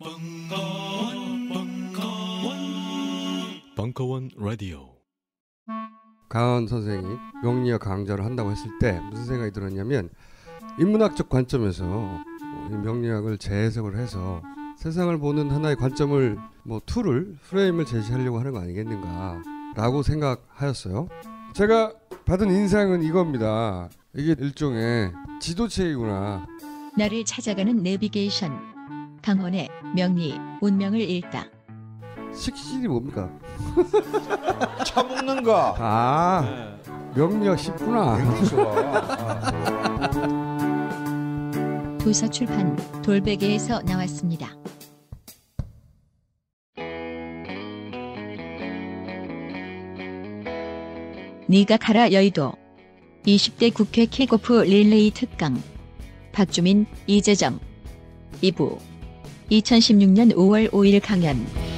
벙커원 라디오. 강원 선생이 명리학 강좌를 한다고 했을 때 무슨 생각이 들었냐면, 인문학적 관점에서 이 명리학을 재해석을 해서 세상을 보는 하나의 관점을, 툴을, 프레임을 제시하려고 하는 거 아니겠는가라고 생각하였어요. 제가 받은 인상은 이겁니다. 이게 일종의 지도책이구나. 나를 찾아가는 내비게이션. 강원의 명리, 운명을 읽다. 식신이 뭡니까? 차 먹는 거. 명리학 쉽구나. 도서출판 돌베개에서 나왔습니다. 네가 가라 여의도. 20대 국회 킥오프 릴레이 특강. 박주민, 이재정. 2부. 2016년 5월 5일 강연.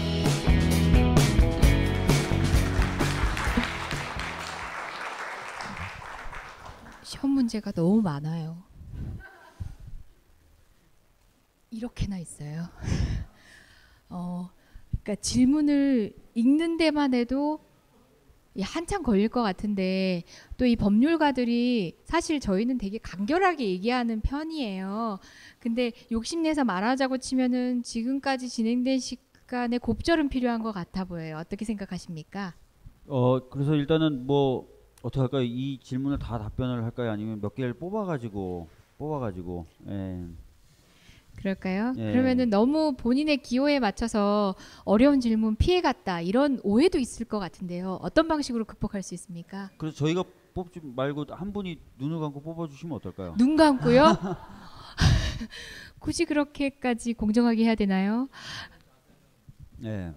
시험 문제가 너무 많아요. 이렇게나 있어요. 그러니까 질문을 읽는 데만 해도 한참 걸릴 것 같은데, 또 이 법률가들이 사실 저희는 되게 간결하게 얘기하는 편이에요. 근데 욕심내서 말하자고 치면은 지금까지 진행된 시간에 곱절은 필요한 것 같아 보여요. 어떻게 생각하십니까? 그래서 일단은 어떻게 할까요? 이 질문을 다 답변을 할까요? 아니면 몇 개를 뽑아가지고 그럴까요? 예. 그러면은 너무 본인의 기호에 맞춰서 어려운 질문 피해갔다, 이런 오해도 있을 것 같은데요. 어떤 방식으로 극복할 수 있습니까? 그래서 저희가 뽑지 말고 한 분이 눈을 감고 뽑아주시면 어떨까요? 눈 감고요? 굳이 그렇게까지 공정하게 해야 되나요? 예.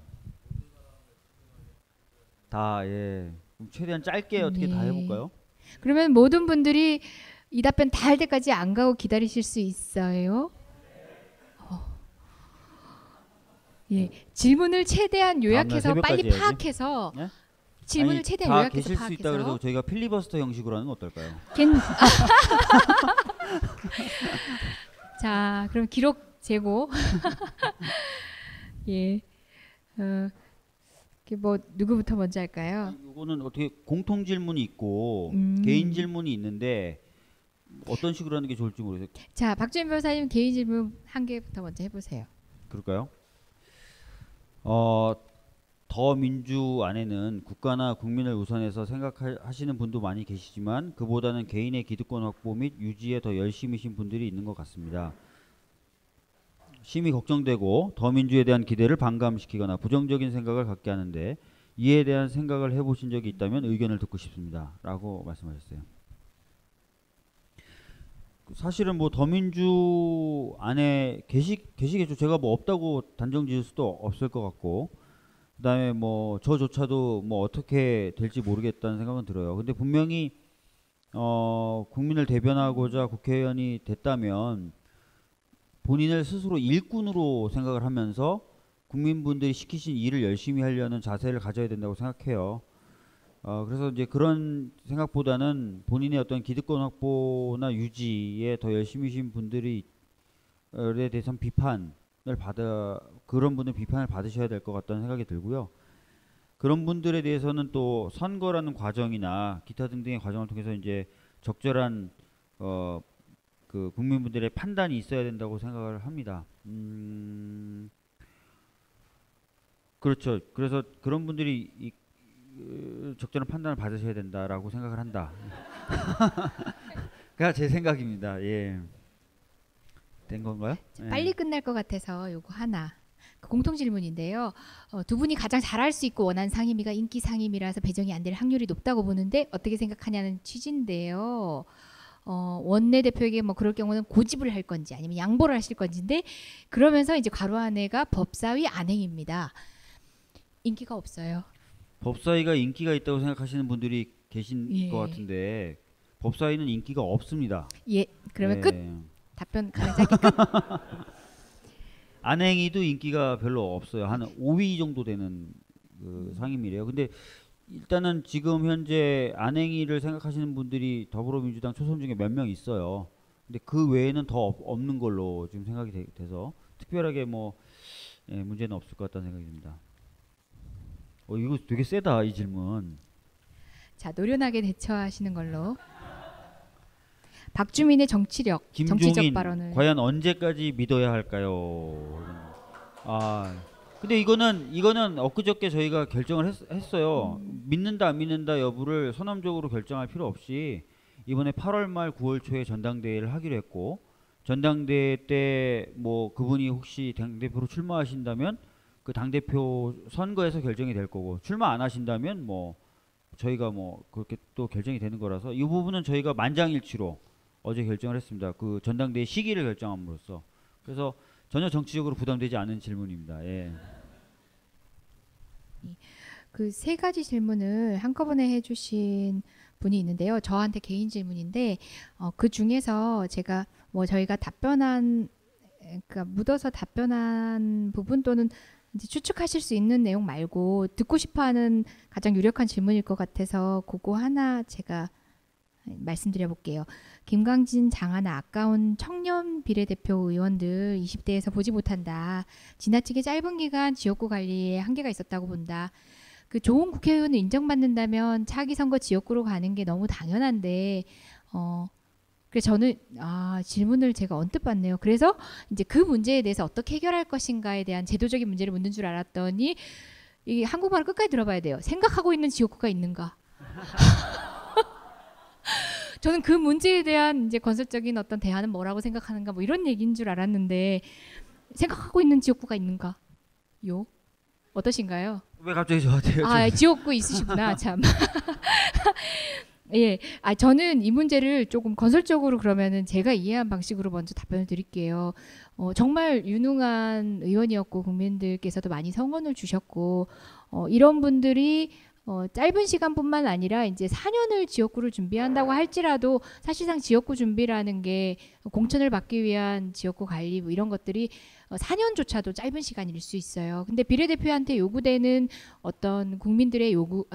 그럼 최대한 짧게 어떻게 다 해볼까요? 그러면 모든 분들이 이 답변 다 할 때까지 안 가고 기다리실 수 있어요? 질문을 최대한 요약해서 빨리 파악해서 네? 질문을 최대한 다 요약해서 계실 파악해서. 수 있다 그래서 저희가 필리버스터 형식으로 하는 건 어떨까요? 자, 그럼 기록 재고. 예. 누구부터 먼저 할까요? 이거는 어떻게 공통 질문이 있고 개인 질문이 있는데 어떤 식으로 하는 게 좋을지 모르겠어요. 자, 박주민 변호사님 개인 질문 한 개부터 먼저 해보세요. 그럴까요? 더 민주 안에는 국가나 국민을 우선해서 생각하시는 분도 많이 계시지만 그보다는 개인의 기득권 확보 및 유지에 더 열심이신 분들이 있는 것 같습니다. 심히 걱정되고 더 민주에 대한 기대를 반감시키거나 부정적인 생각을 갖게 하는데 이에 대한 생각을 해보신 적이 있다면 의견을 듣고 싶습니다. 라고 말씀하셨어요. 사실은 더민주 안에 계시겠죠. 제가 없다고 단정 지을 수도 없을 것 같고, 그 다음에 저조차도 어떻게 될지 모르겠다는 생각은 들어요. 근데 분명히 국민을 대변하고자 국회의원이 됐다면 본인을 스스로 일꾼으로 생각을 하면서 국민분들이 시키신 일을 열심히 하려는 자세를 가져야 된다고 생각해요. 그래서 이제 그런 생각보다는 본인의 어떤 기득권 확보나 유지에 더 열심히신 분들에 대해서는 그런 분들 비판을 받으셔야 될 것 같다는 생각이 들고요. 그런 분들에 대해서는 또 선거라는 과정이나 기타 등등의 과정을 통해서 이제 적절한 그 국민분들의 판단이 있어야 된다고 생각을 합니다. 그렇죠. 그래서 그런 분들이 적절한 판단을 받으셔야 된다라고 생각을 한다. 그게 제 생각입니다. 예. 된 건가요? 빨리 끝날 것 같아서 요거 하나. 공통 질문인데요. 두 분이 가장 잘할 수 있고 원하는 상임위가 인기 상임위라서 배정이 안 될 확률이 높다고 보는데 어떻게 생각하냐는 취지인데요. 원내대표에게 그럴 경우는 고집을 할 건지 아니면 양보를 하실 건지인데, 그러면서 이제 괄호 안에가 법사위 안행입니다. 인기가 없어요. 법사위가 인기가 있다고 생각하시는 분들이 계신 것 같은데 법사위는 인기가 없습니다. 예, 그러면 끝. 답변 가장 짧게 끝. 안행위도 인기가 별로 없어요. 한 5위 정도 되는 그 상임위래요. 근데 일단은 지금 현재 안행위를 생각하시는 분들이 더불어민주당 초선 중에 몇 명 있어요. 근데 그 외에는 더 없는 걸로 지금 생각이 돼서 특별하게 예, 문제는 없을 것 같다는 생각이 듭니다. 이거 되게 세다 이 질문. 자, 노련하게 대처하시는 걸로. 박주민의 정치력, 정치적 김종인 발언을. 과연 언제까지 믿어야 할까요? 근데 이거는 엊그저께 저희가 결정을 했어요. 믿는다 안 믿는다 여부를 선언적으로 결정할 필요 없이 이번에 8월 말 9월 초에 전당대회를 하기로 했고, 전당대회 때 뭐 그분이 혹시 당대표로 출마하신다면 그 당대표 선거에서 결정이 될 거고, 출마 안 하신다면 뭐 저희가 뭐 그렇게 또 결정이 되는 거라서 이 부분은 저희가 만장일치로 어제 결정을 했습니다. 그 전당대회 시기를 결정함으로써. 그래서 전혀 정치적으로 부담되지 않은 질문입니다. 예. 그 세 가지 질문을 한꺼번에 해주신 분이 있는데요. 저한테 개인 질문인데 그 중에서 제가 뭐 저희가 답변한, 그러니까 묻어서 답변한 부분 또는 이제 추측하실 수 있는 내용 말고 듣고 싶어하는 가장 유력한 질문일 것 같아서 그거 하나 제가 말씀드려 볼게요. 김광진, 장하나 아까운 청년 비례대표 의원들 20대에서 보지 못한다. 지나치게 짧은 기간 지역구 관리에 한계가 있었다고 본다. 그 좋은 국회의원을 인정받는다면 차기 선거 지역구로 가는 게 너무 당연한데 그래서 저는 질문을 제가 언뜻 받네요. 그래서 이제 그 문제에 대해서 어떻게 해결할 것인가에 대한 제도적인 문제를 묻는 줄 알았더니 이 한국말을 끝까지 들어봐야 돼요. 생각하고 있는 지역구가 있는가? 저는 그 문제에 대한 이제 건설적인 어떤 대안은 뭐라고 생각하는가 뭐 이런 얘기인 줄 알았는데 생각하고 있는 지역구가 있는가? 요? 어떠신가요? 왜 갑자기 저한테요? 지역구 있으시구나. 참. 예. 저는 이 문제를 조금 건설적으로 그러면은 제가 이해한 방식으로 먼저 답변을 드릴게요. 정말 유능한 의원이었고 국민들께서도 많이 성원을 주셨고 이런 분들이 짧은 시간뿐만 아니라 이제 4년을 지역구를 준비한다고 할지라도 사실상 지역구 준비라는 게 공천을 받기 위한 지역구 관리 뭐 이런 것들이 4년조차도 짧은 시간일 수 있어요. 근데 비례대표한테 요구되는 어떤 국민들의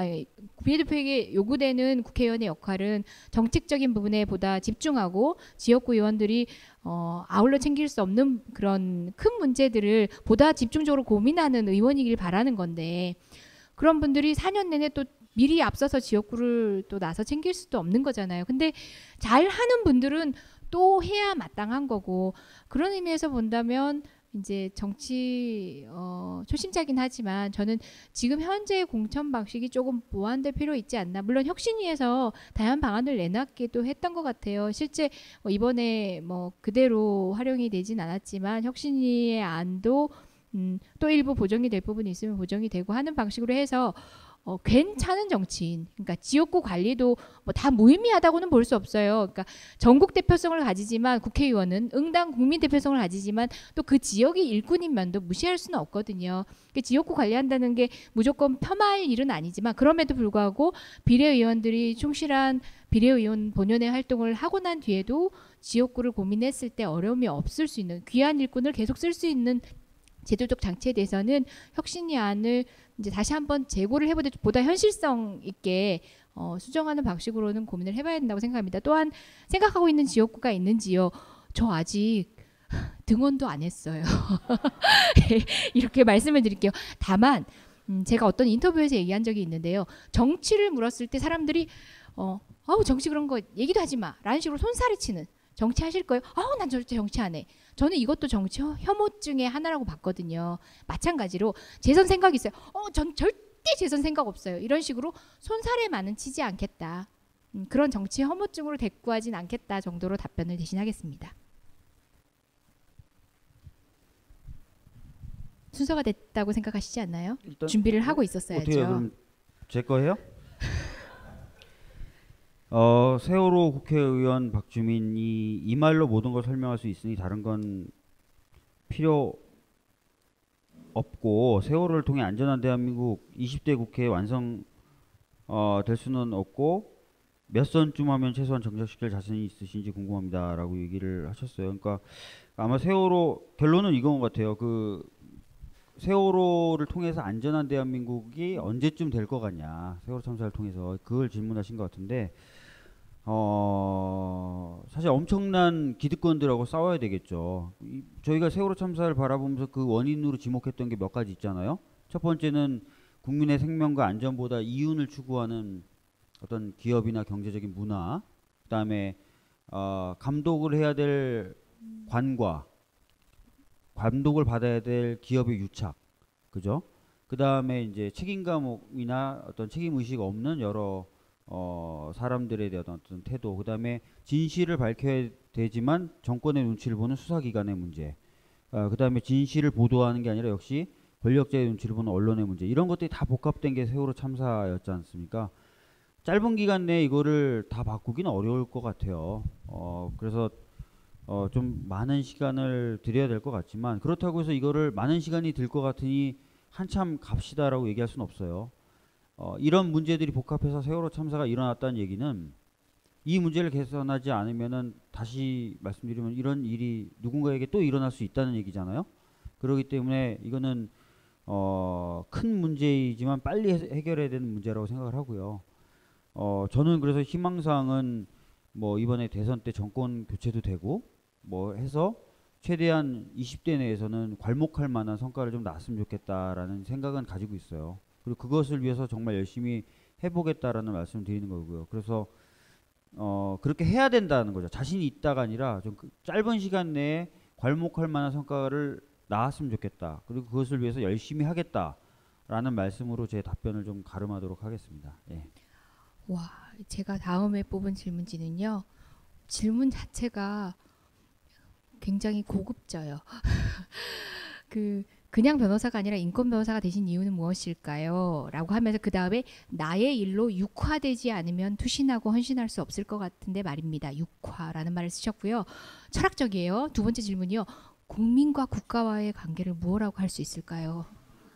비례대표에게 요구되는 국회의원의 역할은 정책적인 부분에 보다 집중하고 지역구 의원들이 아울러 챙길 수 없는 그런 큰 문제들을 보다 집중적으로 고민하는 의원이길 바라는 건데, 그런 분들이 4년 내내 또 미리 앞서서 지역구를 또 나서 챙길 수도 없는 거잖아요. 근데 잘하는 분들은 또 해야 마땅한 거고, 그런 의미에서 본다면 이제 정치 초심자긴 하지만 저는 지금 현재 공천 방식이 조금 보완될 필요 있지 않나. 물론 혁신위에서 다양한 방안을 내놨기도 했던 것 같아요. 실제 이번에 뭐 그대로 활용이 되진 않았지만 혁신위의 안도 또 일부 보정이 될 부분이 있으면 보정이 되고 하는 방식으로 해서 괜찮은 정치인, 그러니까 지역구 관리도 뭐 다 무의미하다고는 볼 수 없어요. 그러니까 전국 대표성을 가지지만 국회의원은 응당 국민 대표성을 가지지만 또 그 지역의 일꾼인 면도 무시할 수는 없거든요. 그러니까 지역구 관리한다는 게 무조건 폄하할 일은 아니지만 그럼에도 불구하고 비례의원들이 충실한 비례의원 본연의 활동을 하고 난 뒤에도 지역구를 고민했을 때 어려움이 없을 수 있는 귀한 일꾼을 계속 쓸 수 있는 제도적 장치에 대해서는 혁신위 안을 이제 다시 한번 재고를 해보되 보다 현실성 있게 수정하는 방식으로는 고민을 해봐야 된다고 생각합니다. 또한 생각하고 있는 지역구가 있는지요? 저 아직 등원도 안 했어요. 이렇게 말씀을 드릴게요. 다만 제가 어떤 인터뷰에서 얘기한 적이 있는데요. 정치를 물었을 때 사람들이 정치 그런 거 얘기도 하지 마 라는 식으로 손살이 치는, 정치하실 거예요? 난 절대 정치 안 해. 저는 이것도 정치 혐오증의 하나라고 봤거든요. 마찬가지로 재선 생각 있어요. 전 절대 재선 생각 없어요. 이런 식으로 손살에만은 치지 않겠다. 그런 정치 혐오증으로 대꾸하진 않겠다 정도로 답변을 대신하겠습니다. 순서가 됐다고 생각하시지 않나요? 준비를 하고 있었어야죠. 어떻게 그럼 제 거예요? 세월호 국회의원 박주민이 이 말로 모든 걸 설명할 수 있으니 다른 건 필요 없고, 세월호를 통해 안전한 대한민국 20대 국회 완성 될 수는 없고 몇 선쯤 하면 최소한 정착시킬 자신이 있으신지 궁금합니다라고 얘기를 하셨어요. 그러니까 아마 세월호 결론은 이건 것 같아요. 그 세월호를 통해서 안전한 대한민국이 언제쯤 될 것 같냐, 세월호 참사를 통해서 그걸 질문하신 것 같은데, 사실 엄청난 기득권들하고 싸워야 되겠죠. 저희가 세월호 참사를 바라보면서 그 원인으로 지목했던 게 몇 가지 있잖아요. 첫 번째는 국민의 생명과 안전보다 이윤을 추구하는 어떤 기업이나 경제적인 문화, 그다음에 감독을 해야 될 관과 감독을 받아야 될 기업의 유착, 그죠? 그다음에 이제 책임감이나 어떤 책임 의식 없는 여러 사람들에 대한 어떤 태도, 그다음에 진실을 밝혀야 되지만 정권의 눈치를 보는 수사기관의 문제, 그다음에 진실을 보도하는 게 아니라 역시 권력자의 눈치를 보는 언론의 문제, 이런 것들이 다 복합된 게 세월호 참사였지 않습니까? 짧은 기간 내에 이거를 다 바꾸기는 어려울 것 같아요. 그래서 좀 많은 시간을 들여야 될 것 같지만, 그렇다고 해서 이거를 많은 시간이 들 것 같으니 한참 갑시다라고 얘기할 수는 없어요. 이런 문제들이 복합해서 세월호 참사가 일어났다는 얘기는 이 문제를 개선하지 않으면은, 다시 말씀드리면 이런 일이 누군가에게 또 일어날 수 있다는 얘기잖아요. 그렇기 때문에 이거는 큰 문제이지만 빨리 해결해야 되는 문제라고 생각을 하고요. 저는 그래서 희망사항은 뭐 이번에 대선 때 정권 교체도 되고 뭐 해서 최대한 20대 내에서는 괄목할 만한 성과를 좀 났으면 좋겠다라는 생각은 가지고 있어요. 그리고 그것을 위해서 정말 열심히 해보겠다라는 말씀을 드리는 거고요. 그래서 그렇게 해야 된다는 거죠. 자신이 있다가 아니라 좀 짧은 시간 내에 괄목할 만한 성과를 나왔으면 좋겠다. 그리고 그것을 위해서 열심히 하겠다라는 말씀으로 제 답변을 좀 가름하도록 하겠습니다. 예. 와, 제가 다음에 뽑은 질문지는요. 질문 자체가 굉장히 고급져요. 그냥 변호사가 아니라 인권 변호사가 되신 이유는 무엇일까요? 라고 하면서 그 다음에 나의 일로 육화되지 않으면 투신하고 헌신할 수 없을 것 같은데 말입니다. 육화라는 말을 쓰셨고요. 철학적이에요. 두 번째 질문이요. 국민과 국가와의 관계를 무엇라고 할 수 있을까요?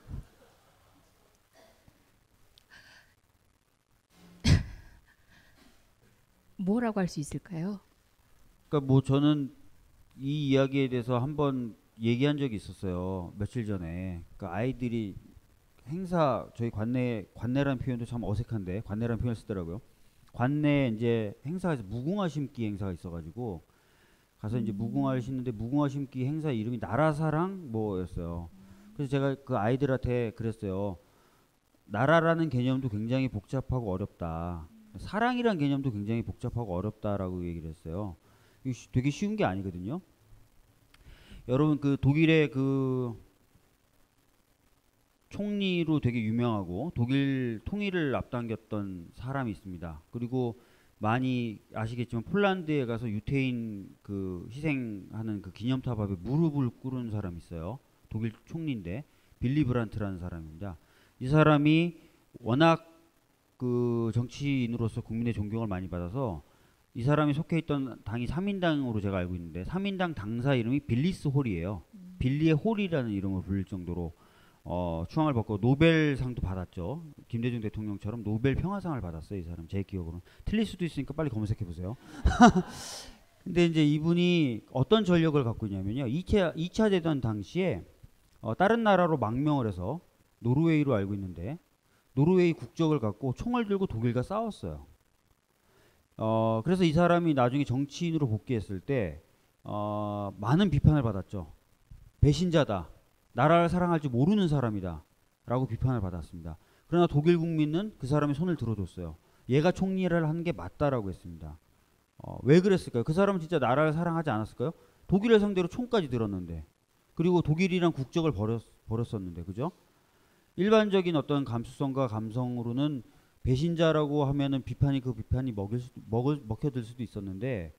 뭐라고 할 수 있을까요? 그러니까 뭐 저는 이 이야기에 대해서 한번 얘기한 적이 있었어요. 며칠 전에. 그러니까 아이들이 행사, 저희 관내라는 표현도 참 어색한데 관내라는 표현을 쓰더라고요. 관내 이제 행사에서 무궁화 심기 행사가 있어가지고 가서 이제 무궁화를 심는데, 무궁화 심기 행사 이름이 나라사랑 뭐였어요. 그래서 제가 그 아이들한테 그랬어요. 나라라는 개념도 굉장히 복잡하고 어렵다. 사랑이란 개념도 굉장히 복잡하고 어렵다라고 얘기를 했어요. 이거 되게 쉬운 게 아니거든요. 여러분 그 독일의 그 총리로 되게 유명하고 독일 통일을 앞당겼던 사람이 있습니다. 그리고 많이 아시겠지만 폴란드에 가서 유태인 그 희생하는 그 기념탑 앞에 무릎을 꿇은 사람이 있어요. 독일 총리인데 빌리 브란트라는 사람입니다. 이 사람이 워낙 그 정치인으로서 국민의 존경을 많이 받아서 이 사람이 속해 있던 당이 3인당으로 제가 알고 있는데 3인당 당사 이름이 빌리스 홀이에요. 빌리의 홀이라는 이름을 불릴 정도로 추앙을 받고 노벨상도 받았죠. 김대중 대통령처럼 노벨 평화상을 받았어요. 이 사람 제 기억으로는. 틀릴 수도 있으니까 빨리 검색해 보세요. 근데 이제 이분이 어떤 전력을 갖고 있냐면요. 2차 대전 당시에 다른 나라로 망명을 해서 노르웨이로 알고 있는데 노르웨이 국적을 갖고 총을 들고 독일과 싸웠어요. 그래서 이 사람이 나중에 정치인으로 복귀했을 때 많은 비판을 받았죠. 배신자다. 나라를 사랑할 줄 모르는 사람이다. 라고 비판을 받았습니다. 그러나 독일 국민은 그 사람의 손을 들어줬어요. 얘가 총리를 하는 게 맞다라고 했습니다. 왜 그랬을까요? 그 사람은 진짜 나라를 사랑하지 않았을까요? 독일을 상대로 총까지 들었는데, 그리고 독일이란 국적을 버렸었는데, 그죠? 일반적인 어떤 감수성과 감성으로는 배신자라고 하면은 그 비판이 먹혀들 수도 있었는데,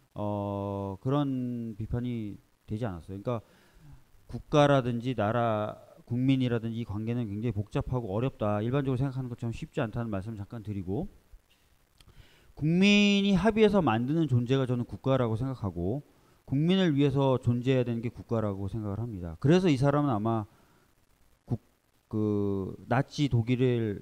그런 비판이 되지 않았어요. 그러니까 국가라든지 나라, 국민이라든지 이 관계는 굉장히 복잡하고 어렵다. 일반적으로 생각하는 것처럼 쉽지 않다는 말씀을 잠깐 드리고, 국민이 합의해서 만드는 존재가 저는 국가라고 생각하고, 국민을 위해서 존재해야 되는 게 국가라고 생각을 합니다. 그래서 이 사람은 아마 나치 독일이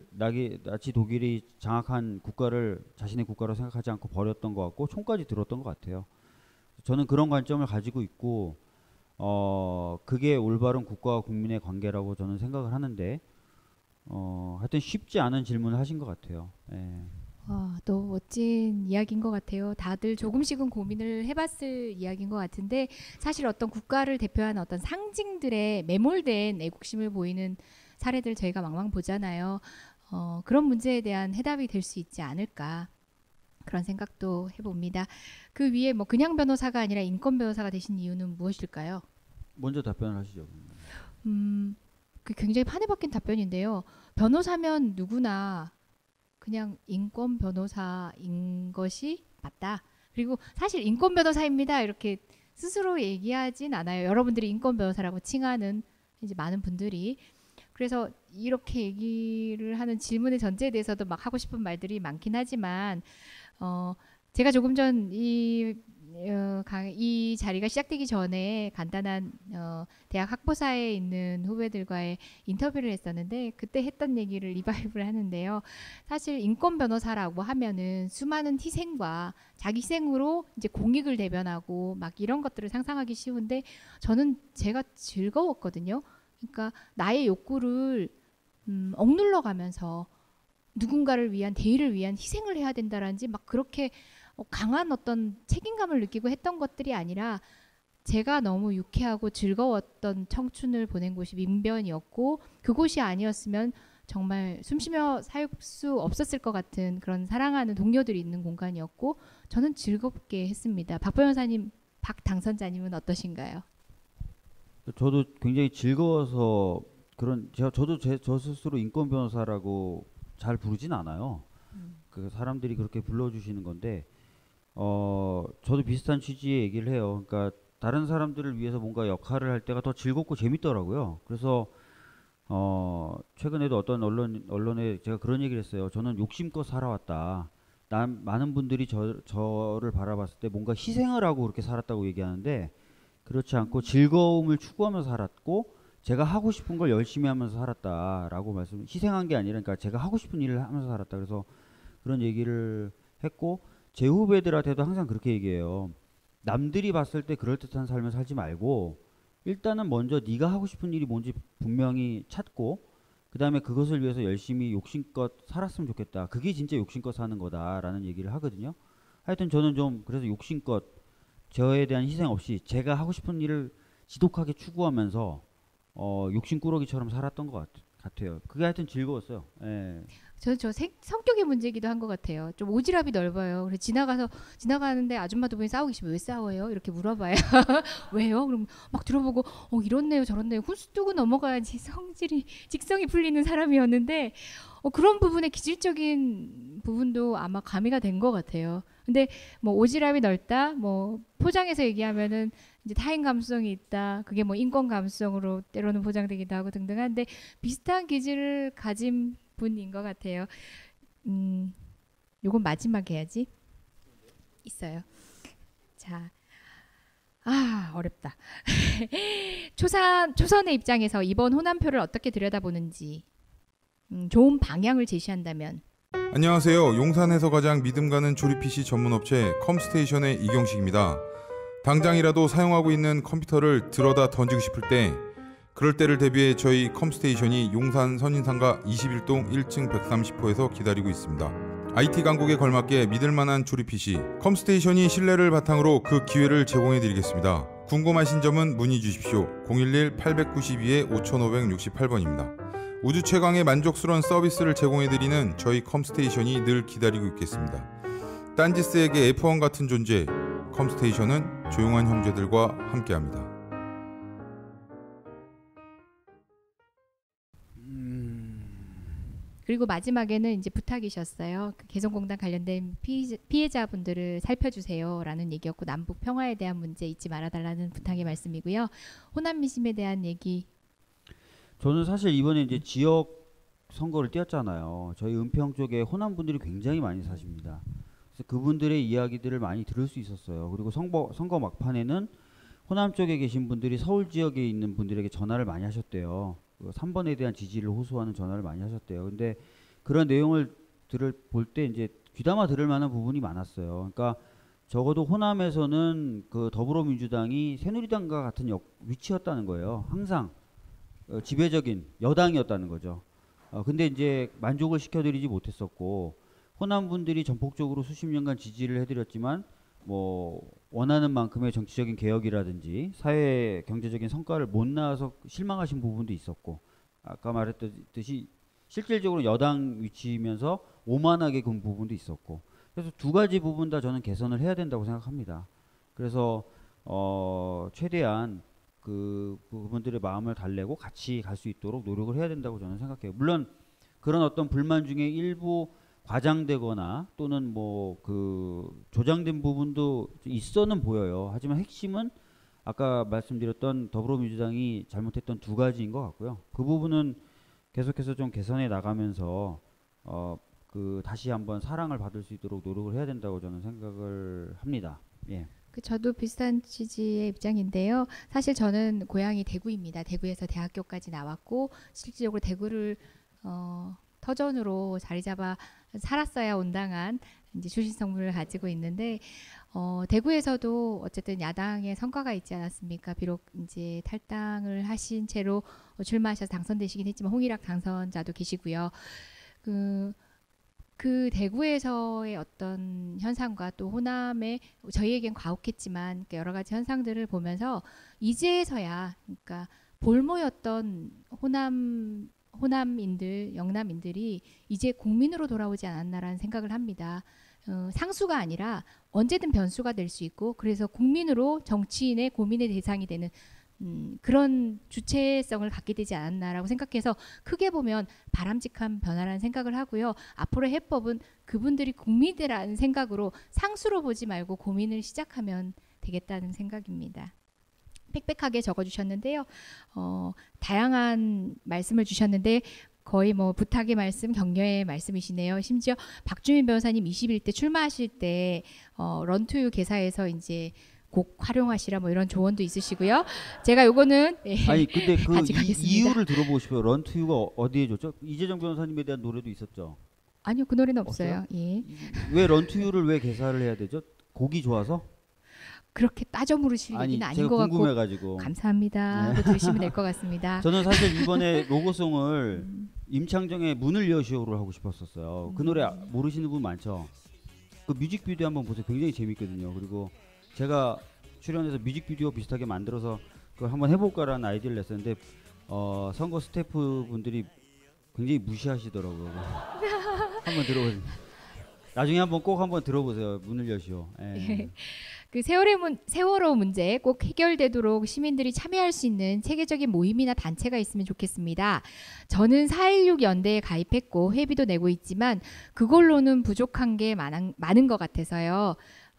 장악한 국가를 자신의 국가로 생각하지 않고 버렸던 것 같고 총까지 들었던 것 같아요. 저는 그런 관점을 가지고 있고, 그게 올바른 국가와 국민의 관계라고 저는 생각을 하는데, 하여튼 쉽지 않은 질문을 하신 것 같아요. 예. 너무 멋진 이야기인 것 같아요. 다들 조금씩은 고민을 해봤을 이야기인 것 같은데 사실 어떤 국가를 대표하는 어떤 상징들의 매몰된 애국심을 보이는 사례들 저희가 왕왕 보잖아요. 그런 문제에 대한 해답이 될 수 있지 않을까 그런 생각도 해봅니다. 그 위에 뭐 그냥 변호사가 아니라 인권 변호사가 되신 이유는 무엇일까요? 먼저 답변을 하시죠. 그 굉장히 판에 박힌 답변인데요. 변호사면 누구나 그냥 인권 변호사인 것이 맞다. 그리고 사실 인권 변호사입니다. 이렇게 스스로 얘기하진 않아요. 여러분들이 인권 변호사라고 칭하는 이제 많은 분들이. 그래서 이렇게 얘기를 하는 질문의 전제에 대해서도 막 하고 싶은 말들이 많긴 하지만 제가 조금 전 이 자리가 시작되기 전에 간단한 대학 학부사에 있는 후배들과의 인터뷰를 했었는데 그때 했던 얘기를 리바이브를 하는데요. 사실 인권 변호사라고 하면은 수많은 희생과 자기 희생으로 이제 공익을 대변하고 막 이런 것들을 상상하기 쉬운데 저는 제가 즐거웠거든요. 그러니까 나의 욕구를 억눌러 가면서 누군가를 위한 대의를 위한 희생을 해야 된다라는지 막 그렇게 강한 어떤 책임감을 느끼고 했던 것들이 아니라 제가 너무 유쾌하고 즐거웠던 청춘을 보낸 곳이 민변이었고 그곳이 아니었으면 정말 숨쉬며 살 수 없었을 것 같은 그런 사랑하는 동료들이 있는 공간이었고 저는 즐겁게 했습니다. 박 변호사님, 박 당선자님은 어떠신가요? 저도 굉장히 즐거워서 저도 저 스스로 인권 변호사라고 잘 부르진 않아요. 그 사람들이 그렇게 불러주시는 건데 저도 비슷한 취지의 얘기를 해요. 그러니까 다른 사람들을 위해서 뭔가 역할을 할 때가 더 즐겁고 재밌더라고요. 그래서 최근에도 어떤 언론에 제가 그런 얘기를 했어요. 저는 욕심껏 살아왔다. 많은 분들이 저를 바라봤을 때 뭔가 희생을 하고 그렇게 살았다고 얘기하는데 그렇지 않고 즐거움을 추구하면서 살았고 제가 하고 싶은 걸 열심히 하면서 살았다라고 희생한 게 아니라 그러니까 제가 하고 싶은 일을 하면서 살았다. 그래서 그런 얘기를 했고 제 후배들한테도 항상 그렇게 얘기해요. 남들이 봤을 때 그럴듯한 삶을 살지 말고 일단은 먼저 네가 하고 싶은 일이 뭔지 분명히 찾고 그 다음에 그것을 위해서 열심히 욕심껏 살았으면 좋겠다. 그게 진짜 욕심껏 사는 거다라는 얘기를 하거든요. 하여튼 저는 좀 그래서 욕심껏 저에 대한 희생 없이 제가 하고 싶은 일을 지독하게 추구하면서 욕심꾸러기처럼 살았던 것 같아요. 그게 하여튼 즐거웠어요. 예. 저 성격의 문제이기도 한 것 같아요. 좀 오지랖이 넓어요. 그래서 지나가는데 아줌마도 보니 싸우기 싫으면 왜 싸워요? 이렇게 물어봐요. 왜요? 그럼 막 들어보고 이렇네요 저렇네요. 훈수 두고 넘어가야지 직성이 풀리는 사람이었는데 그런 부분의 기질적인 부분도 아마 가미가 된 것 같아요. 근데 뭐 오지랖이 넓다, 뭐 포장해서 얘기하면은 이제 타인 감수성이 있다. 그게 뭐 인권 감수성으로 때로는 포장되기도 하고 등등한데 비슷한 기질을 가진 분인 것 같아요. 요건 마지막 해야지. 있어요. 자, 어렵다. 초선의 입장에서 이번 호남표를 어떻게 들여다보는지 좋은 방향을 제시한다면. 안녕하세요. 용산에서 가장 믿음 가는 조립 PC 전문 업체 컴스테이션의 이경식입니다. 당장이라도 사용하고 있는 컴퓨터를 들어다 던지고 싶을 때 그럴 때를 대비해 저희 컴스테이션이 용산 선인상가 21동 1층 130호에서 기다리고 있습니다. IT 강국에 걸맞게 믿을만한 조립 PC 컴스테이션이 신뢰를 바탕으로 그 기회를 제공해드리겠습니다. 궁금하신 점은 문의 주십시오. 011-892-5568번입니다. 우주 최강의 만족스러운 서비스를 제공해드리는 저희 컴스테이션이 늘 기다리고 있겠습니다. 딴지스에게 F1 같은 존재, 컴스테이션은 조용한 형제들과 함께합니다. 그리고 마지막에는 이제 부탁이셨어요. 그 개성공단 관련된 피해자분들을 살펴주세요라는 얘기였고 남북 평화에 대한 문제 잊지 말아달라는 부탁의 말씀이고요. 호남 민심에 대한 얘기. 저는 사실 이번에 이제 지역 선거를 뛰었잖아요. 저희 은평 쪽에 호남 분들이 굉장히 많이 사십니다. 그래서 그분들의 이야기들을 많이 들을 수 있었어요. 그리고 선거 막판에는 호남 쪽에 계신 분들이 서울 지역에 있는 분들에게 전화를 많이 하셨대요. 3번에 대한 지지를 호소하는 전화를 많이 하셨대요. 근데 그런 내용을 볼 때 이제 귀담아 들을 만한 부분이 많았어요. 그러니까 적어도 호남에서는 그 더불어민주당이 새누리당과 같은 위치였다는 거예요. 항상 지배적인 여당이었다는 거죠. 근데 이제 만족을 시켜드리지 못했었고 호남 분들이 전폭적으로 수십 년간 지지를 해드렸지만 뭐 원하는 만큼의 정치적인 개혁이라든지 사회 경제적인 성과를 못 낳아서 실망하신 부분도 있었고, 아까 말했듯이 실질적으로 여당 위치이면서 오만하게 군 부분도 있었고, 그래서 두 가지 부분 다 저는 개선을 해야 된다고 생각합니다. 그래서 최대한 그 부분들의 마음을 달래고 같이 갈 수 있도록 노력을 해야 된다고 저는 생각해요. 물론 그런 어떤 불만 중에 일부 과장되거나 또는 뭐 그 조장된 부분도 있어는 보여요. 하지만 핵심은 아까 말씀드렸던 더불어민주당이 잘못했던 두 가지인 것 같고요. 그 부분은 계속해서 좀 개선해 나가면서 그 다시 한번 사랑을 받을 수 있도록 노력을 해야 된다고 저는 생각을 합니다. 예. 저도 비슷한 취지의 입장인데요. 사실 저는 고향이 대구입니다. 대구에서 대학교까지 나왔고 실질적으로 대구를 터전으로 자리 잡아 살았어야 온당한 이제 출신 성분을 가지고 있는데 대구에서도 어쨌든 야당의 성과가 있지 않았습니까? 비록 이제 탈당을 하신 채로 출마하셔서 당선되시긴 했지만 홍일학 당선자도 계시고요. 그 대구에서의 어떤 현상과 또 호남의 저희에겐 과혹했지만 여러 가지 현상들을 보면서 이제서야 그러니까 볼모였던 호남인들, 영남인들이 이제 국민으로 돌아오지 않았나라는 생각을 합니다. 상수가 아니라 언제든 변수가 될 수 있고 그래서 국민으로 정치인의 고민의 대상이 되는 그런 주체성을 갖게 되지 않았나라고 생각해서 크게 보면 바람직한 변화라는 생각을 하고요. 앞으로의 해법은 그분들이 국민이라는 생각으로 상수로 보지 말고 고민을 시작하면 되겠다는 생각입니다. 빽빽하게 적어주셨는데요. 다양한 말씀을 주셨는데 거의 뭐 부탁의 말씀, 격려의 말씀이시네요. 심지어 박주민 변호사님 21대 출마하실 때 런투유 개사에서 이제 곡 활용하시라 뭐 이런 조언도 있으시고요. 제가 요거는 아니 근데 그 가져가겠습니다. 이유를 들어보고 싶어요. 런투유가 어디에 줬죠? 이재정 변호사님에 대한 노래도 있었죠. 아니요, 그 노래는 없어요. 예. 왜 런투유를 왜 개사를 해야 되죠? 곡이 좋아서? 그렇게 따져 물으실 얘기는 아닌 것 같고 궁금해가지고. 감사합니다. 또 들으시면 될 것 같습니다. 저는 사실 이번에 로고송을 임창정의 문을 여시오를 하고 싶었었어요. 그 노래 모르시는 분 많죠? 그 뮤직비디오 한번 보세요. 굉장히 재밌거든요. 그리고 제가 출연해서 뮤직비디오 비슷하게 만들어서 그걸 한번 해볼까라는 아이디어를 냈었는데 선거 스태프 분들이 굉장히 무시하시더라고요. 한번 들어보세요. 나중에 한번 꼭 한번 들어보세요. 문을 여시오. 예. 그 세월호 문제 꼭 해결되도록 시민들이 참여할 수 있는 체계적인 모임이나 단체가 있으면 좋겠습니다. 저는 4.16 연대에 가입했고 회비도 내고 있지만 그걸로는 부족한 게 많은 것 같아서요.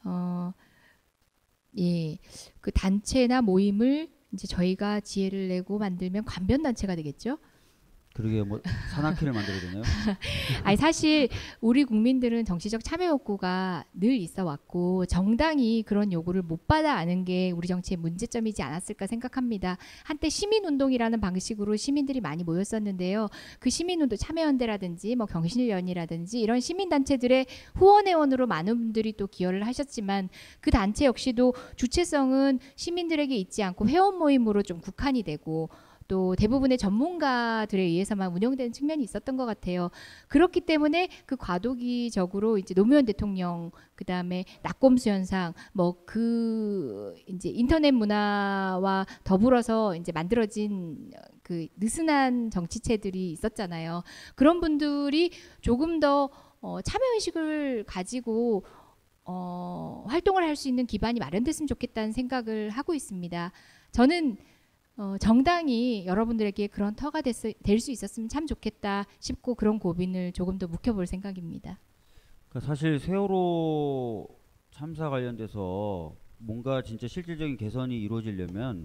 예, 그 단체나 모임을 이제 저희가 지혜를 내고 만들면 관변 단체가 되겠죠. 그러게 뭐 산악회를 만들어야 되나요? 아니 사실 우리 국민들은 정치적 참여 욕구가 늘 있어 왔고 정당이 그런 요구를 못 받아 아는 게 우리 정치의 문제점이지 않았을까 생각합니다. 한때 시민운동이라는 방식으로 시민들이 많이 모였었는데요. 그 시민운동 참여연대라든지 뭐 경실련이라든지 이런 시민단체들의 후원회원으로 많은 분들이 또 기여를 하셨지만 그 단체 역시도 주체성은 시민들에게 있지 않고 회원 모임으로 좀 국한이 되고 또 대부분의 전문가들에 의해서만 운영되는 측면이 있었던 것 같아요. 그렇기 때문에 그 과도기적으로 이제 노무현 대통령 그다음에 낙곰수 현상 뭐 그 이제 인터넷 문화와 더불어서 이제 만들어진 그 느슨한 정치체들이 있었잖아요. 그런 분들이 조금 더 참여 의식을 가지고 활동을 할 수 있는 기반이 마련됐으면 좋겠다는 생각을 하고 있습니다. 저는 정당이 여러분들에게 그런 터가 될 수 있었으면 참 좋겠다 싶고 그런 고민을 조금 더 묵혀볼 생각입니다. 그러니까 사실 세월호 참사 관련돼서 뭔가 진짜 실질적인 개선이 이루어지려면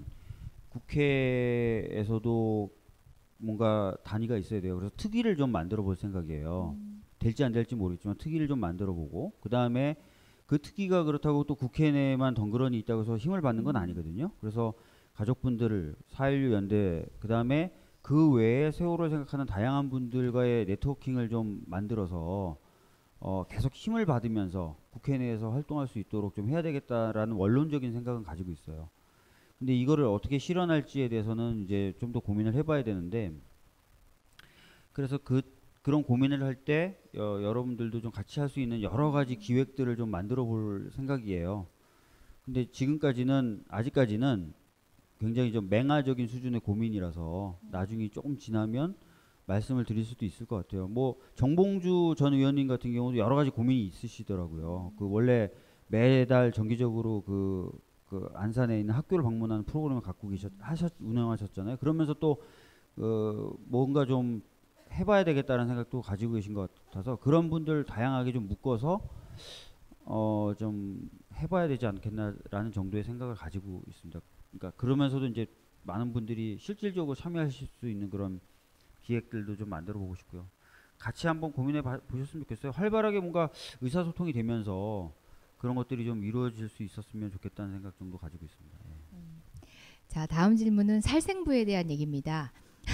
국회에서도 뭔가 단위가 있어야 돼요. 그래서 특위를 좀 만들어 볼 생각이에요. 될지 안 될지 모르겠지만 특위를 좀 만들어 보고 그 다음에 그 특위가 그렇다고 또 국회 내에만 덩그러니 있다고 해서 힘을 받는 건 아니거든요. 그래서 가족분들을 4.16 연대 그다음에 그 외에 세월호를 생각하는 다양한 분들과의 네트워킹을 좀 만들어서 계속 힘을 받으면서 국회 내에서 활동할 수 있도록 좀 해야 되겠다라는 원론적인 생각은 가지고 있어요. 근데 이거를 어떻게 실현할지에 대해서는 이제 좀 더 고민을 해봐야 되는데 그래서 그 그런 고민을 할 때 여러분들도 좀 같이 할 수 있는 여러 가지 기획들을 좀 만들어 볼 생각이에요. 근데 아직까지는 굉장히 좀 맹아적인 수준의 고민이라서 나중에 조금 지나면 말씀을 드릴 수도 있을 것 같아요. 뭐 정봉주 전 의원님 같은 경우도 여러 가지 고민이 있으시더라고요. 그 원래 매달 정기적으로 그 안산에 있는 학교를 방문하는 프로그램을 갖고 운영하셨잖아요. 그러면서 또 뭔가 좀 해봐야 되겠다는 생각도 가지고 계신 것 같아서 그런 분들 다양하게 좀 묶어서 좀 해봐야 되지 않겠나라는 정도의 생각을 가지고 있습니다. 그러니까 그러면서도 이제 많은 분들이 실질적으로 참여하실 수 있는 그런 기획들도 좀 만들어 보고 싶고요. 같이 한번 고민해 보셨으면 좋겠어요. 활발하게 뭔가 의사소통이 되면서 그런 것들이 좀 이루어질 수 있었으면 좋겠다는 생각 정도 가지고 있습니다. 예. 자, 다음 질문은 살생부에 대한 얘기입니다.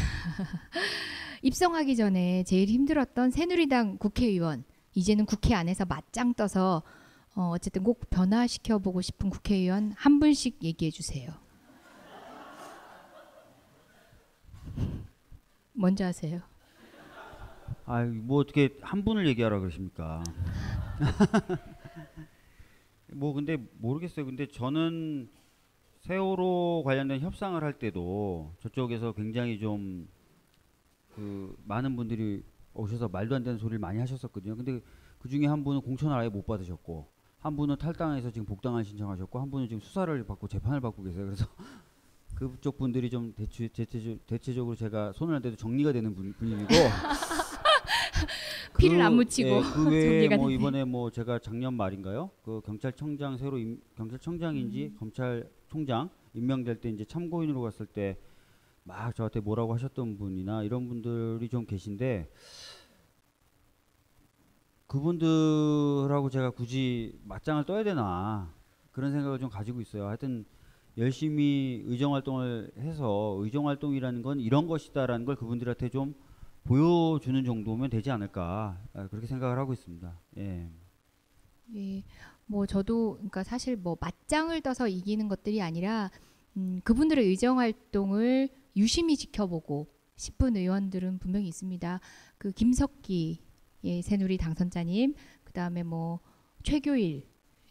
입성하기 전에 제일 힘들었던 새누리당 국회의원, 이제는 국회 안에서 맞짱 떠서 어쨌든 꼭 변화시켜보고 싶은 국회의원 한 분씩 얘기해 주세요. 먼저 하세요. 아, 뭐 어떻게 한 분을 얘기하라 그러십니까? 뭐 근데 모르겠어요. 근데 저는 세월호 관련된 협상을 할 때도 저쪽에서 굉장히 좀 많은 분들이 오셔서 말도 안 되는 소리를 많이 하셨었거든요. 근데 그 중에 한 분은 공천을 아예 못 받으셨고, 한 분은 탈당해서 지금 복당을 신청하셨고, 한 분은 지금 수사를 받고 재판을 받고 계세요. 그래서 그쪽 분들이 좀 대체적으로 제가 손을 안 대도 정리가 되는 분이고 피를 안 묻히고 예, 그 외에 정리가 뭐 되네. 이번에 뭐 제가 작년 말인가요? 그 경찰청장 경찰청장인지 검찰총장 임명될 때 이제 참고인으로 갔을 때 막 저한테 뭐라고 하셨던 분이나 이런 분들이 좀 계신데 그분들하고 제가 굳이 맞짱을 떠야 되나 그런 생각을 좀 가지고 있어요. 하여튼 열심히 의정활동을 해서 의정활동이라는 건 이런 것이다라는 걸 그분들한테 좀 보여주는 정도면 되지 않을까 그렇게 생각을 하고 있습니다. 예. 예, 뭐 저도 그러니까 사실 뭐 맞짱을 떠서 이기는 것들이 아니라 그분들의 의정 활동을 유심히 지켜보고 싶은 의원들은 분명히 있습니다. 그 김석기 새누리 당선자님, 그 다음에 뭐 최교일,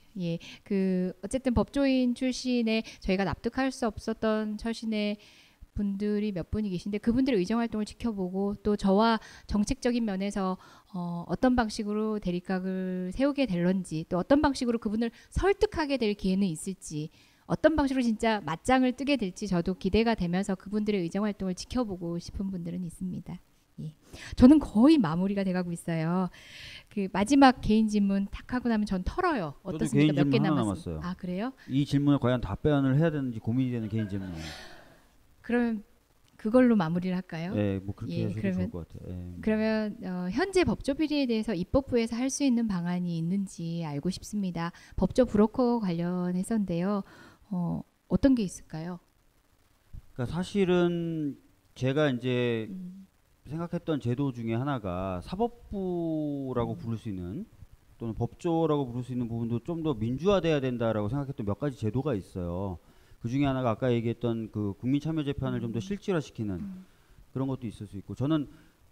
그 어쨌든 법조인 출신의 저희가 납득할 수 없었던 철신의 분들이 몇 분이 계신데 그분들의 의정 활동을 지켜보고 또 저와 정책적인 면에서 어떤 방식으로 대립각을 세우게 될런지 또 어떤 방식으로 그분을 설득하게 될 기회는 있을지 어떤 방식으로 진짜 맞짱을 뜨게 될지 저도 기대가 되면서 그분들의 의정 활동을 지켜보고 싶은 분들은 있습니다. 예. 저는 거의 마무리가 돼가고 있어요. 그 마지막 개인 질문 탁 하고 나면 전 털어요. 어떻습니까? 몇 개 남았어요. 아 그래요? 이 질문에 과연 답변을 해야 되는지 고민이 되는 개인 질문이에요. 그럼 그걸로 마무리를 할까요? 네, 뭐 그렇게 하셔도 좋을 것 같아요. 예. 그러면 현재 법조 비리에 대해서 입법부에서 할 수 있는 방안이 있는지 알고 싶습니다. 법조 브로커 관련해서인데요. 어떤 게 있을까요? 그러니까 사실은 제가 이제 생각했던 제도 중에 하나가 사법부라고 부를 수 있는 또는 법조라고 부를 수 있는 부분도 좀 더 민주화돼야 된다라고 생각했던 몇 가지 제도가 있어요. 그 중에 하나가 아까 얘기했던 그 국민참여재판을 좀 더 실질화시키는 그런 것도 있을 수 있고 저는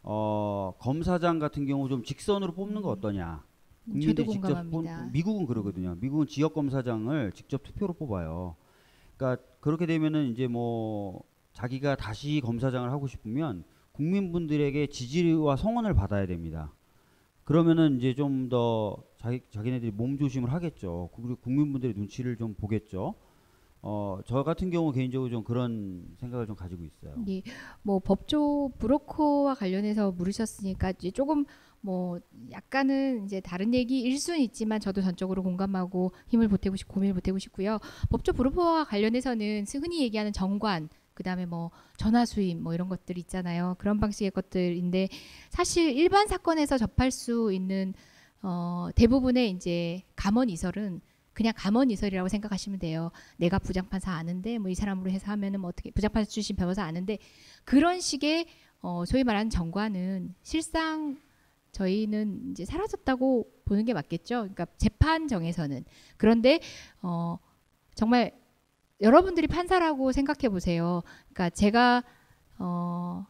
검사장 같은 경우 좀 직선으로 뽑는 거 어떠냐. 저도 공감합니다. 미국은 그러거든요. 미국은 지역 검사장을 직접 투표로 뽑아요. 그러니까 그렇게 되면은 이제 뭐 자기가 다시 검사장을 하고 싶으면 국민분들에게 지지와 성원을 받아야 됩니다. 그러면은 이제 좀 더 자기네들이 몸조심을 하겠죠. 그리고 국민분들의 눈치를 좀 보겠죠. 저 같은 경우 개인적으로 좀 그런 생각을 좀 가지고 있어요. 예, 뭐 법조 브로커와 관련해서 물으셨으니까 이제 조금 뭐 약간은 이제 다른 얘기일 수는 있지만 저도 전적으로 공감하고 힘을 보태고 싶고 고민을 보태고 싶고요. 법조 브로커와 관련해서는 흔히 얘기하는 정관 그다음에 뭐 전화 수입 뭐 이런 것들 있잖아요. 그런 방식의 것들인데 사실 일반 사건에서 접할 수 있는 대부분의 이제 감원 이설은 그냥 감원 이설이라고 생각하시면 돼요. 내가 부장판사 아는데 뭐 이 사람으로 해서 하면은 뭐 어떻게 부장판사 출신 변호사 아는데 그런 식의 소위 말하는 정관은 실상 저희는 이제 사라졌다고 보는 게 맞겠죠. 그러니까 재판정에서는 그런데 정말 여러분들이 판사라고 생각해 보세요. 그러니까 제가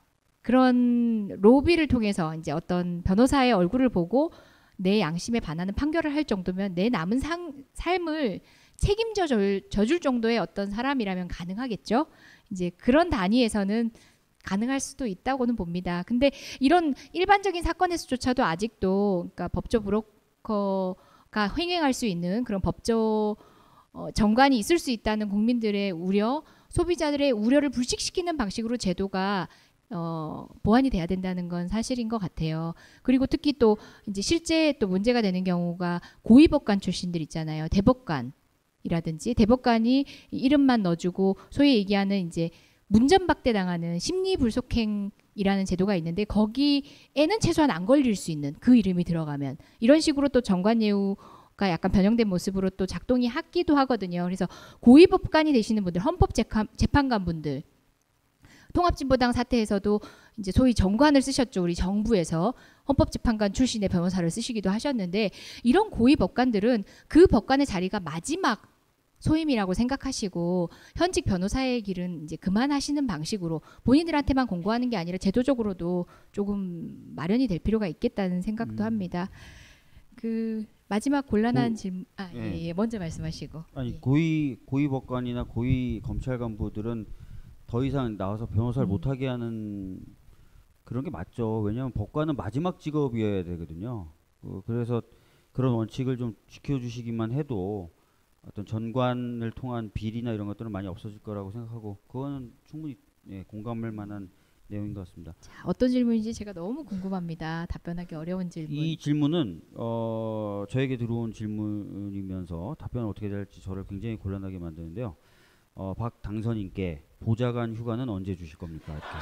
그런 로비를 통해서 이제 어떤 변호사의 얼굴을 보고 내 양심에 반하는 판결을 할 정도면 내 남은 삶을 책임져 줄 정도의 어떤 사람이라면 가능하겠죠. 이제 그런 단위에서는 가능할 수도 있다고는 봅니다. 근데 이런 일반적인 사건에서조차도 아직도 그러니까 법조 브로커가 횡행할 수 있는 그런 법조 정관이 있을 수 있다는 국민들의 우려, 소비자들의 우려를 불식시키는 방식으로 제도가 보완이 돼야 된다는 건 사실인 것 같아요. 그리고 특히 또 이제 실제 또 문제가 되는 경우가 고위법관 출신들 있잖아요. 대법관이라든지 대법관이 이름만 넣어주고 소위 얘기하는 이제 문전박대 당하는 심리불속행이라는 제도가 있는데 거기에는 최소한 안 걸릴 수 있는 그 이름이 들어가면 이런 식으로 또 정관예우가 약간 변형된 모습으로 또 작동이 하기도 하거든요. 그래서 고위법관이 되시는 분들, 헌법재판관 분들, 통합진보당 사태에서도 이제 소위 정관을 쓰셨죠. 우리 정부에서 헌법재판관 출신의 변호사를 쓰시기도 하셨는데 이런 고위법관들은 그 법관의 자리가 마지막 소임이라고 생각하시고 현직 변호사의 길은 이제 그만하시는 방식으로 본인들한테만 공고하는 게 아니라 제도적으로도 조금 마련이 될 필요가 있겠다는 생각도 합니다. 그 마지막 곤란한 질문, 예, 먼저 말씀하시고. 아니 예. 고위 법관이나 고위 검찰 간부들은 더 이상 나와서 변호사를 못하게 하는 그런 게 맞죠. 왜냐하면 법관은 마지막 직업이어야 되거든요. 그래서 그런 원칙을 좀 지켜주시기만 해도 어떤 전관을 통한 비리나 이런 것들은 많이 없어질 거라고 생각하고 그거는 충분히 공감할 만한 내용인 것 같습니다. 자, 어떤 질문인지 제가 너무 궁금합니다. 답변하기 어려운 질문. 이 질문은 저에게 들어온 질문이면서 답변을 어떻게 될지 저를 굉장히 곤란하게 만드는데요. 박 당선인께 보좌관 휴가는 언제 주실 겁니까? 이렇게.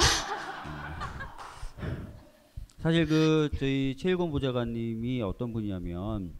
사실 그 저희 최일권 보좌관님이 어떤 분이냐면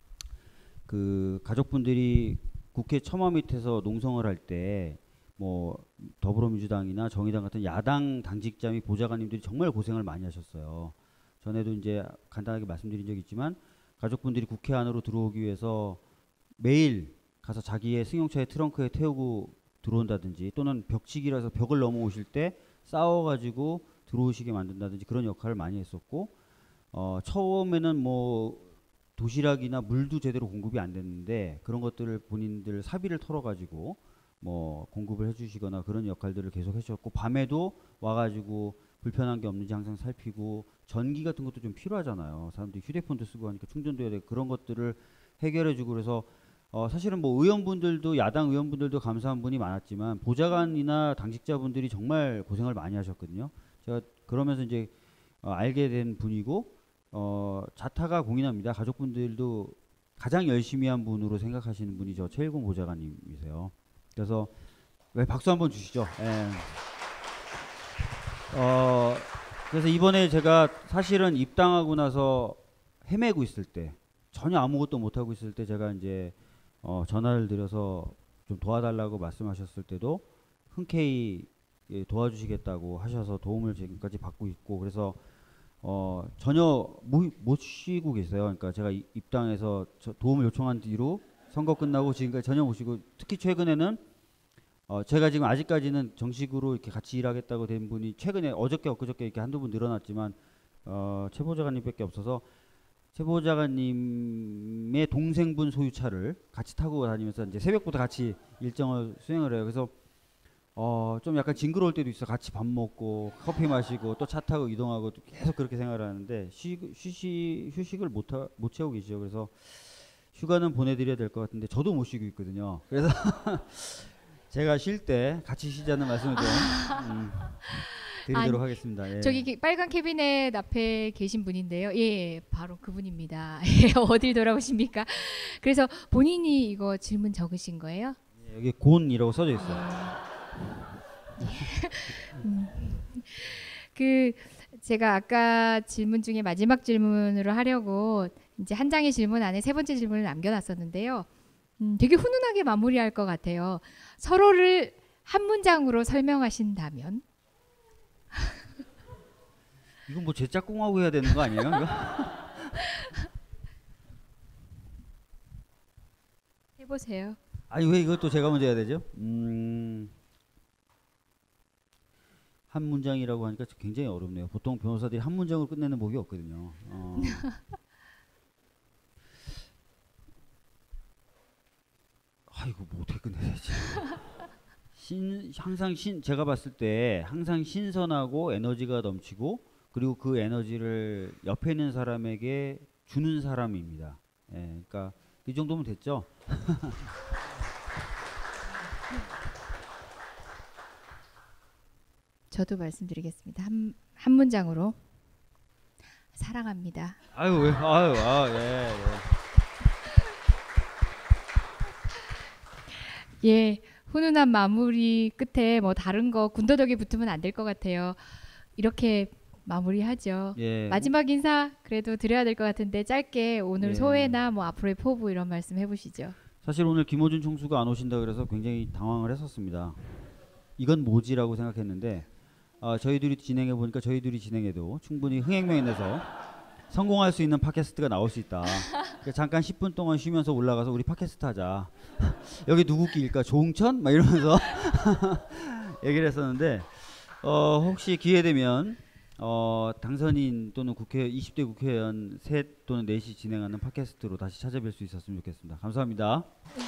그 가족분들이 국회 처마 밑에서 농성을 할 때 뭐 더불어민주당이나 정의당 같은 야당 당직자 및 보좌관님들이 정말 고생을 많이 하셨어요. 전에도 이제 간단하게 말씀드린 적이 있지만 가족분들이 국회 안으로 들어오기 위해서 매일 가서 자기의 승용차의 트렁크에 태우고 들어온다든지 또는 벽치기라서 벽을 넘어오실 때 싸워가지고 들어오시게 만든다든지 그런 역할을 많이 했었고 처음에는 뭐 도시락이나 물도 제대로 공급이 안 됐는데 그런 것들을 본인들 사비를 털어가지고 뭐 공급을 해주시거나 그런 역할들을 계속 해주셨고 밤에도 와가지고 불편한 게 없는지 항상 살피고 전기 같은 것도 좀 필요하잖아요. 사람들이 휴대폰도 쓰고 하니까 충전도 해야 되고 그런 것들을 해결해주고 그래서 사실은 뭐 의원분들도 야당 의원분들도 감사한 분이 많았지만 보좌관이나 당직자분들이 정말 고생을 많이 하셨거든요. 제가 그러면서 이제 알게 된 분이고 자타가 공인합니다. 가족분들도 가장 열심히 한 분으로 생각하시는 분이 저 최일권 보좌관님이세요. 그래서 왜 박수 한번 주시죠. 예. 그래서 이번에 제가 사실은 입당하고 나서 헤매고 있을 때 전혀 아무것도 못하고 있을 때 제가 이제 전화를 드려서 좀 도와달라고 말씀하셨을 때도 흔쾌히 도와주시겠다고 하셔서 도움을 지금까지 받고 있고 그래서 전혀 못 쉬고 계세요. 그러니까 제가 입당해서 도움을 요청한 뒤로 선거 끝나고 지금까지 전혀 못 쉬고 특히 최근에는 제가 지금 아직까지는 정식으로 이렇게 같이 일하겠다고 된 분이 최근에 어저께 엊그저께 이렇게 한두 분 늘어났지만 최 보좌관님밖에 없어서 최 보좌관님의 동생분 소유차를 같이 타고 다니면서 이제 새벽부터 같이 일정을 수행을 해요. 그래서 좀 약간 징그러울 때도 있어. 같이 밥 먹고 커피 마시고 또 차 타고 이동하고 계속 그렇게 생활을 하는데 휴식을 못 채우고 계시죠. 그래서 휴가는 보내드려야 될 것 같은데 저도 못 쉬고 있거든요. 그래서 제가 쉴 때 같이 쉬자는 말씀을 좀 드리도록 하겠습니다. 예. 저기 빨간 캐비넷 앞에 계신 분인데요. 예, 바로 그분입니다. 예, 어딜 돌아오십니까? 그래서 본인이 이거 질문 적으신 거예요? 예, 여기 곤이라고 써져 있어요. 그 제가 아까 질문 중에 마지막 질문으로 하려고 이제 한 장의 질문 안에 세 번째 질문을 남겨놨었는데요. 되게 훈훈하게 마무리할 것 같아요. 서로를 한 문장으로 설명하신다면? 이건 뭐 제 짝꿍하고 해야 되는 거 아니에요? 이거? 해보세요. 아니 왜 이것도 제가 먼저 해야 되죠? 한 문장이라고 하니까 굉장히 어렵네요. 보통 변호사들이 한 문장으로 끝내는 법이 없거든요. 이거 뭐 어떻게 끝내야 되지? 제가 봤을 때 항상 신선하고 에너지가 넘치고 그리고 그 에너지를 옆에 있는 사람에게 주는 사람입니다. 예, 그러니까 이 정도면 됐죠? 저도 말씀드리겠습니다. 한 문장으로 사랑합니다. 아유 왜? 예. 예, 훈훈한 마무리 끝에 뭐 다른 거 군더더기 붙으면 안 될 것 같아요. 이렇게 마무리하죠. 예. 마지막 인사 그래도 드려야 될 것 같은데 짧게 오늘 예. 소회나 뭐 앞으로의 포부 이런 말씀 해보시죠. 사실 오늘 김어준 총수가 안 오신다 그래서 굉장히 당황을 했었습니다. 이건 뭐지라고 생각했는데 저희들이 진행해 보니까 저희들이 진행해도 충분히 흥행명에 내서 성공할 수 있는 팟캐스트가 나올 수 있다. 그러니까 잠깐 10분 동안 쉬면서 올라가서 우리 팟캐스트 하자. 여기 누구 끼일까? 조응천? 막 이러면서 얘기를 했었는데 혹시 기회 되면 당선인 또는 20대 국회의원 셋 또는 넷이 진행하는 팟캐스트로 다시 찾아뵐 수 있었으면 좋겠습니다. 감사합니다.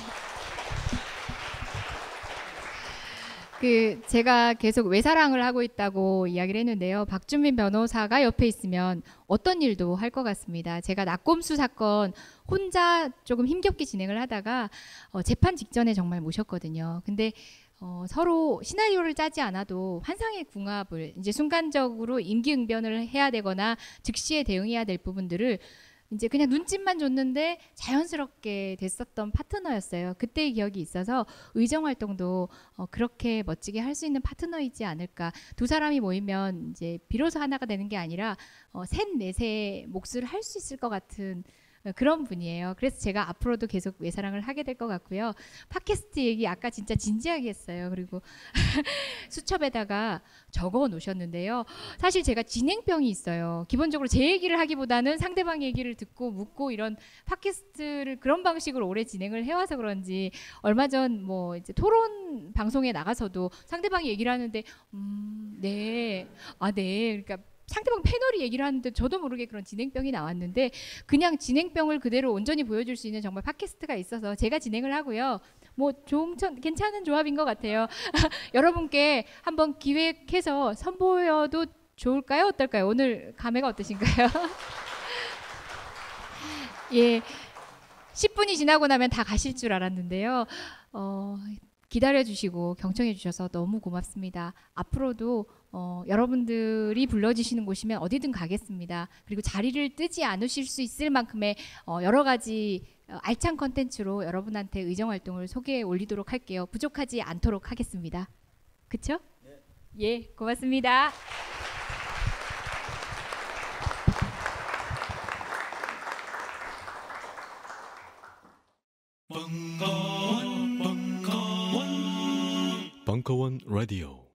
제가 계속 외사랑을 하고 있다고 이야기를 했는데요. 박준민 변호사가 옆에 있으면 어떤 일도 할 것 같습니다. 제가 낙곰수 사건 혼자 조금 힘겹게 진행을 하다가 재판 직전에 정말 모셨거든요. 근데 서로 시나리오를 짜지 않아도 환상의 궁합을 이제 순간적으로 임기응변을 해야 되거나 즉시에 대응해야 될 부분들을 이제 그냥 눈짓만 줬는데 자연스럽게 됐었던 파트너였어요. 그때의 기억이 있어서 의정 활동도 그렇게 멋지게 할 수 있는 파트너이지 않을까. 두 사람이 모이면 이제 비로소 하나가 되는 게 아니라 셋 넷의 몫을 할 수 있을 것 같은 그런 분이에요. 그래서 제가 앞으로도 계속 외사랑을 하게 될 것 같고요. 팟캐스트 얘기 아까 진짜 진지하게 했어요. 그리고 수첩에다가 적어 놓으셨는데요. 사실 제가 진행병이 있어요. 기본적으로 제 얘기를 하기보다는 상대방 얘기를 듣고 묻고 이런 팟캐스트를 그런 방식으로 오래 진행을 해와서 그런지 얼마 전 뭐 이제 토론 방송에 나가서도 상대방이 얘기를 하는데 네, 그러니까 상대방 패널이 얘기를 하는데 저도 모르게 그런 진행병이 나왔는데 그냥 진행병을 그대로 온전히 보여줄 수 있는 정말 팟캐스트가 있어서 제가 진행을 하고요. 뭐 괜찮은 조합인 것 같아요. 여러분께 한번 기획해서 선보여도 좋을까요? 어떨까요? 오늘 감회가 어떠신가요? 예, 10분이 지나고 나면 다 가실 줄 알았는데요. 기다려주시고 경청해주셔서 너무 고맙습니다. 앞으로도 여러분들이 불러주시는 곳이면 어디든 가겠습니다. 그리고 자리를 뜨지 않으실 수 있을 만큼의 여러 가지 알찬 컨텐츠로 여러분한테 의정활동을 소개해 올리도록 할게요. 부족하지 않도록 하겠습니다. 그쵸? 네. 예, 고맙습니다. 벙커원 라디오